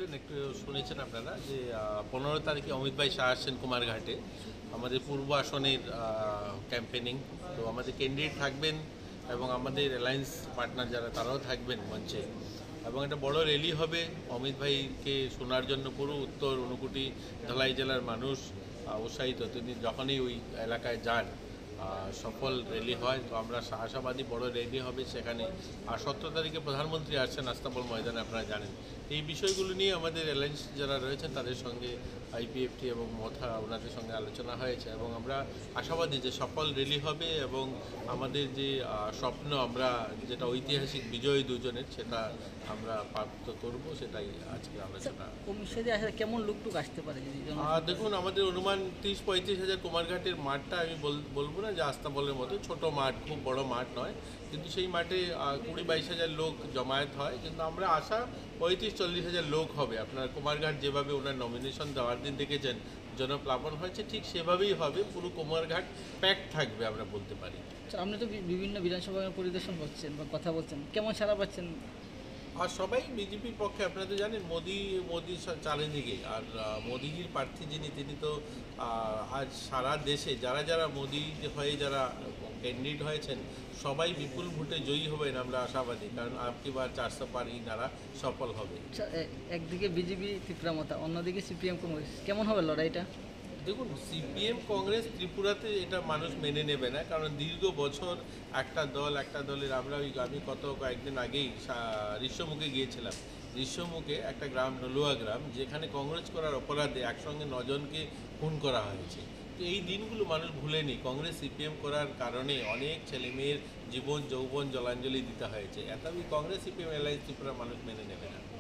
দেখবেন একটু শুনেছেন আপনারা যে 15 তারিখে অমিত ভাই শাহ আসছেন কুমারঘাটে আমাদের পূর্ব আসনের ক্যাম্পেনিং। তো আমাদের ক্যান্ডিডেট থাকবেন এবং আমাদের অ্যালায়েন্স পার্টনার যারা তারাও থাকবেন মঞ্চে, এবং একটা বড় র্যালি হবে অমিত ভাইকে শোনার জন্য। পুরো উত্তর ঊনকোটি ধলাই জেলার মানুষ উৎসাহিত, তিনি যখনই ওই এলাকায় যান সফল র্যালি হয়। তো আমরা আশাবাদী বড় র্যালি হবে সেখানে। আর 17 তারিখে প্রধানমন্ত্রী আসছেন আস্তাবল ময়দানে, আপনারা জানেন। এই বিষয়গুলো নিয়ে আমাদের অ্যালায়েন্স যারা রয়েছেন তাদের সঙ্গে আইপিএফটি এবং মথা ওনাদের সঙ্গে আলোচনা হয়েছে, এবং আমরা আশাবাদী যে সফল র্যালি হবে এবং আমাদের যে স্বপ্ন, আমরা যেটা ঐতিহাসিক বিজয় দুজনের, সেটা আমরা প্রাপ্ত করব, সেটাই আজকে আলোচনা। কমিশনে আসলে কেমন লুকটুক আসতে পারে যদি দেখুন, আমাদের অনুমান 30-35 হাজার কুমারঘাটের মাঠটা আমি বলবো না যে আস্তাবলের মতো ছোট মাঠ, খুব বড় মাঠ নয়, কিন্তু সেই মাঠে 20-22 হাজার লোক জমায়েত হয়। কিন্তু আমরা আশা 35-40 হাজার লোক হবে। আপনার কুমারঘাট যেভাবে ওনার নমিনেশন দেওয়ার দিন দেখেছেন জনপ্লাবন হয়েছে, ঠিক সেভাবেই হবে। পুরো কুমারঘাট প্যাক থাকবে আমরা বলতে পারি। আপনি তো বিভিন্ন বিধানসভা পরিদর্শন করছেন বা কথা বলছেন, কেমন সাড়া পাচ্ছেন? আর সবাই বিজেপির পক্ষে। আপনারা তো জানেন মোদি চারিদিকে। আর মোদিজির প্রার্থী যিনি, তিনি তো আজ সারা দেশে যারা যারা মোদি হয়ে যারা ক্যান্ডিডেট হয়েছেন সবাই বিপুল ভোটে জয়ী হবেন, আমরা আশাবাদী। কারণ আপকি বার 400 পার ইনারা সফল হবে। একদিকে বিজেপি ত্রিপুরামতা, অন্যদিকে সিপিএম কংগ্রেস, কেমন হবে লড়াইটা? দেখুন, সিপিএম কংগ্রেস ত্রিপুরাতে এটা মানুষ মেনে নেবে না, কারণ দীর্ঘ বছর একটা দলের আমি কয়েকদিন আগেই ঋষ্যমুখে গিয়েছিলাম। ঋষ্যমুখে একটা গ্রাম, নলুয়া গ্রাম, যেখানে কংগ্রেস করার অপরাধে একসঙ্গে 9 জনকে খুন করা হয়েছে। তো এই দিনগুলো মানুষ ভুলেনি। কংগ্রেস সিপিএম করার কারণে অনেক ছেলেমেয়ের জীবন যৌবন জলাঞ্জলি দিতে হয়েছে। এতই কংগ্রেস সিপিএম অ্যালায়েন্স ত্রিপুরা মানুষ মেনে নেবে না।